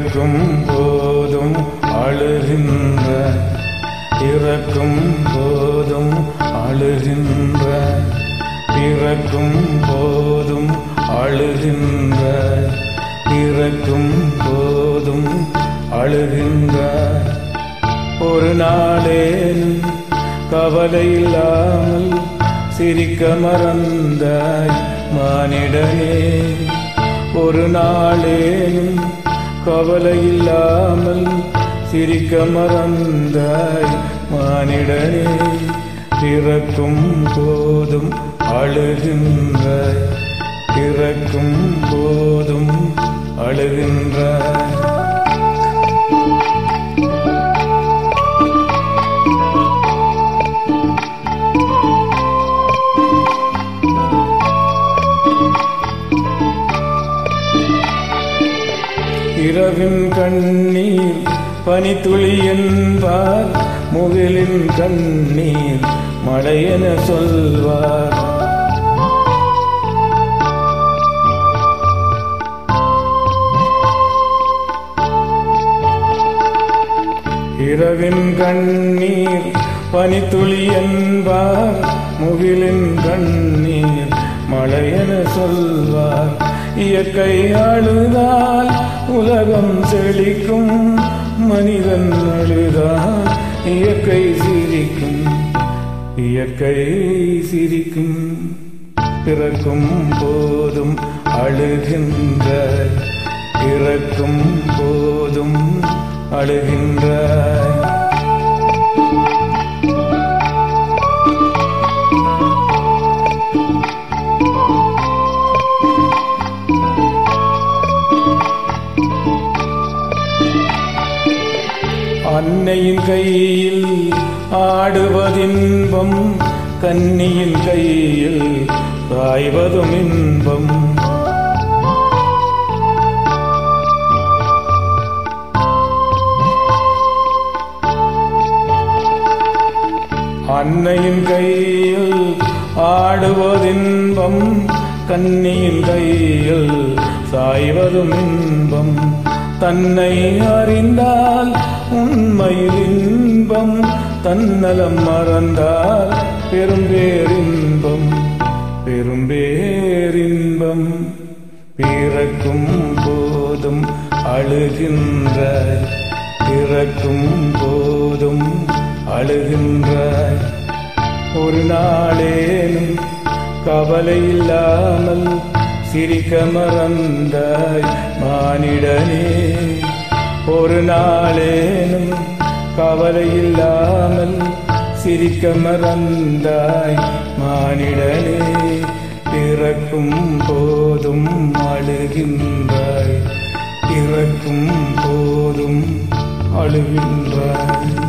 பிறக்கும் போதும் அழுகின்ற, இறக்கும் போதும் அழுகின்ற, பிறக்கும் போதும் அழுகின்ற, இறக்கும் போதும் அழுகின்ற. ஒரு நாளேனும் கவலை இல்லாமல் சிரிக்க மறந்தாய் மானிடனே. ஒரு நாளேனும் கவலை இல்லாமல் சிரிக்க மறந்தாய் மானிடனே. பிறக்கும் போதும் அழுகின்றாய், பிறக்கும் போதும் அழுகின்றாய். இரவின் கண்ணீர் பனித்துளி என்பார், முகிலின் கண்ணீர் மழையென சொல்வார். இரவின் கண்ணீர் பனித்துளி என்பார், முகிலின் கண்ணீர் மழையென சொல்வார். இயற்கை அழுதால் உலகம் செழிக்கும், மனிதன் அழுதால் இயற்கை சிரிக்கும், இயற்கை சிரிக்கும். பிறக்கும் போதும் அழுகின்றாய், இறக்கும் போதும் அழுகின்றாய். அன்னையின் கையில் ஆடுவதின்பம், கன்னியின் கையில் சாய்வதும் இன்பம். அன்னையின் கையில் ஆடுவதின்பம், கன்னியின் கையில் சாய்வதும் இன்பம். தன்னை அறிந்தால் உண்மையில் இன்பம், தன்னலம் மறந்தால் பெரும்பேரின்பம், பெரும்பேரின்பம். பிறக்கும் போதும் அழுகின்றாய், பிறக்கும் போதும் அழுகின்றாய். ஒரு நாளேனும் கவலை இல்லாமல் சிரிக்க மறந்தாய் மானிடனே. ஒரு நாளேனும் கவலை இல்லாமல் சிரிக்க மறந்தாய் மானிடனே. பிறக்கும் போதும் அழுகின்றாய், இறக்கும் போதும் அழுகின்றாய்.